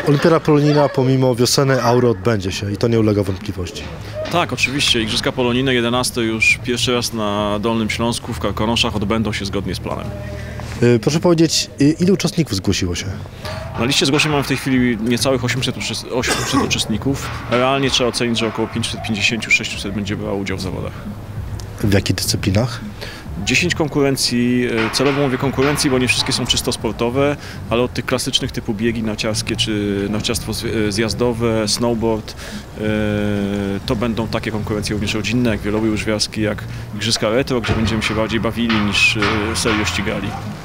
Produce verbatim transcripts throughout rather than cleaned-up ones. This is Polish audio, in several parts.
Olimpiada polonijna pomimo wiosennej aury odbędzie się i to nie ulega wątpliwości. Tak, oczywiście. Igrzyska polonijne jedenaste już pierwszy raz na Dolnym Śląsku w Karkonoszach odbędą się zgodnie z planem. Proszę powiedzieć, ilu uczestników zgłosiło się? Na liście zgłoszeń mamy w tej chwili niecałych osiemset uczestników. Realnie trzeba ocenić, że około pięćset pięćdziesiąt do sześciuset będzie brało udział w zawodach. W jakich dyscyplinach? dziesięć konkurencji, celowo mówię konkurencji, bo nie wszystkie są czysto sportowe, ale od tych klasycznych typu biegi narciarskie czy narciarstwo zjazdowe, snowboard, to będą takie konkurencje również rodzinne, jak wieloby łyżwiarski, jak igrzyska retro, gdzie będziemy się bardziej bawili niż serio ścigali.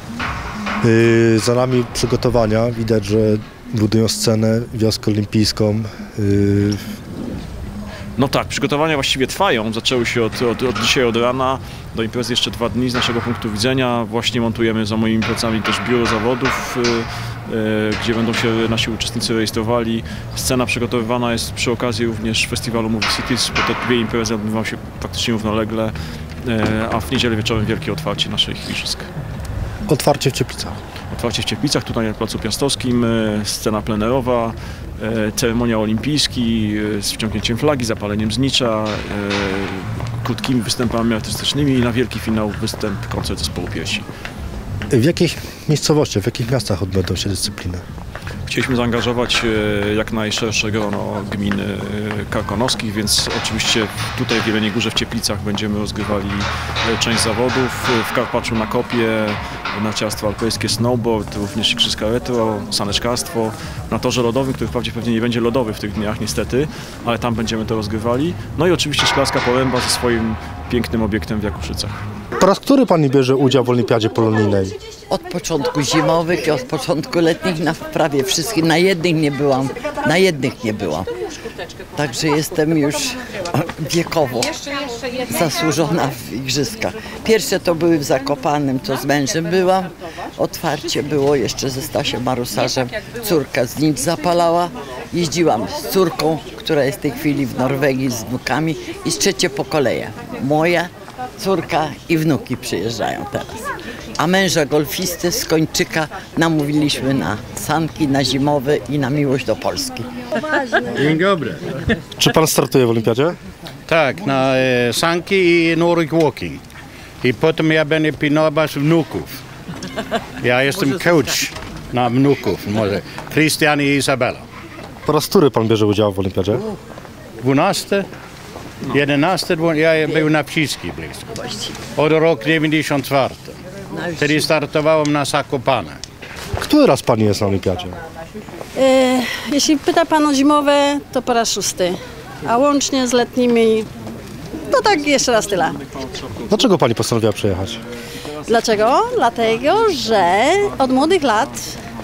Yy, za nami przygotowania, widać, że budują scenę, wioskę olimpijską. Yy. No tak, przygotowania właściwie trwają, zaczęły się od, od, od dzisiaj, od rana, do imprezy jeszcze dwa dni z naszego punktu widzenia. Właśnie montujemy za moimi plecami też biuro zawodów, yy, yy, gdzie będą się nasi uczestnicy rejestrowali. Scena przygotowywana jest przy okazji również festiwalu Movie Cities, bo te dwie imprezy odbywają się praktycznie równolegle, yy, a w niedzielę wieczorem wielkie otwarcie naszych igrzysk. Otwarcie w Cieplicach. Otwarcie w Cieplicach, tutaj na Placu Piastowskim, scena plenerowa, ceremonia olimpijski z wciągnięciem flagi, zapaleniem znicza, krótkimi występami artystycznymi i na wielki finał występ, koncert zespołu Piersi. W jakich miejscowościach, w jakich miastach odbędą się dyscypliny? Chcieliśmy zaangażować jak najszersze grono gmin karkonoskich, więc oczywiście tutaj w Jeleniej Górze, w Cieplicach będziemy rozgrywali część zawodów, w Karpaczu na kopie, narciarstwo alpejskie, snowboard, również igrzyska retro, saneczkarstwo, na torze lodowym, który wprawdzie pewnie nie będzie lodowy w tych dniach niestety, ale tam będziemy to rozgrywali. No i oczywiście Szklarska Poręba ze swoim pięknym obiektem w Jakuszycach. Po raz który pani bierze udział w Olimpiadzie polonijnej? Od początku zimowych i od początku letnich na prawie wszystkich. Na jednych nie byłam, na jednych nie byłam. Także jestem już wiekowo zasłużona w igrzyskach. Pierwsze to były w Zakopanem, to z mężem byłam. Otwarcie było jeszcze ze Stasiem Marusarzem. Córka z nic zapalała. Jeździłam z córką, która jest w tej chwili w Norwegii z wnukami i z trzecie pokolenie. Moja córka i wnuki przyjeżdżają teraz. A męża golfisty z Kończyka namówiliśmy na sanki, na zimowe i na miłość do Polski. Dzień dobry. Czy pan startuje w Olimpiadzie? Tak, na e, sanki i Nordic Walking. I potem ja będę pilnować wnuków. Ja jestem coach na wnuków, może. Krystian i Izabela. Po raz który pan bierze udział w Olimpiadzie? dwunasty, jedenasty, ja był na wszystkich blisko. Od roku dziewięćdziesiąt czwarty. Wtedy startowałem na Zakopane. Który raz pani jest na Olimpiadzie? E, jeśli pyta pan o zimowe, to po raz szósty, a łącznie z letnimi, to tak jeszcze raz tyle. Dlaczego pani postanowiła przyjechać? Dlaczego? Dlatego, że od młodych lat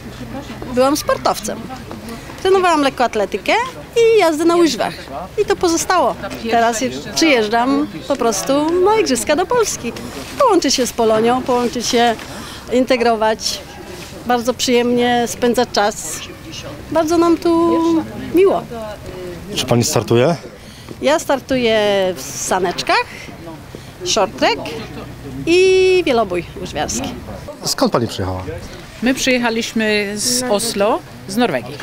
byłam sportowcem. Trenowałam lekkoatletykę i jazdę na łyżwach. I to pozostało. Teraz przyjeżdżam po prostu na igrzyska do Polski. Połączyć się z Polonią, połączyć się, integrować. Bardzo przyjemnie spędzać czas. Bardzo nam tu miło. Czy pani startuje? Ja startuję w saneczkach, short track i wielobój łyżwiarski. Skąd pani przyjechała? My przyjechaliśmy z Oslo, z Norwegii.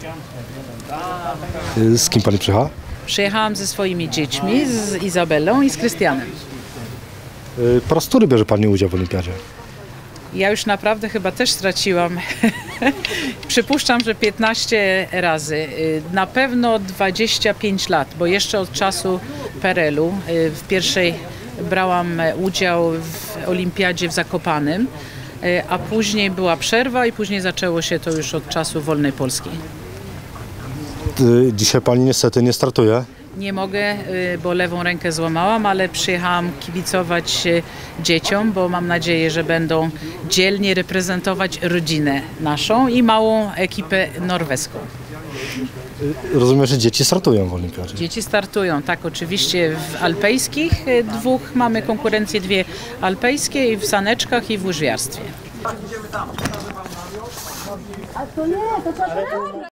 Z kim pani przyjechała? Przyjechałam ze swoimi dziećmi, z Izabelą i z Krystianem. Po raz który bierze pani udział w Olimpiadzie? Ja już naprawdę chyba też straciłam. Przypuszczam, że piętnaście razy. Na pewno dwadzieścia pięć lat, bo jeszcze od czasu Perelu w pierwszej brałam udział w Olimpiadzie w Zakopanem, a później była przerwa i później zaczęło się to już od czasu wolnej Polski. Dzisiaj pani niestety nie startuje. Nie mogę, bo lewą rękę złamałam, ale przyjechałam kibicować dzieciom, bo mam nadzieję, że będą dzielnie reprezentować rodzinę naszą i małą ekipę norweską. Rozumiem, że dzieci startują w Olimpiadzie. Dzieci startują, tak, oczywiście w alpejskich dwóch mamy konkurencje, dwie alpejskie i w saneczkach i w łyżwiarstwie.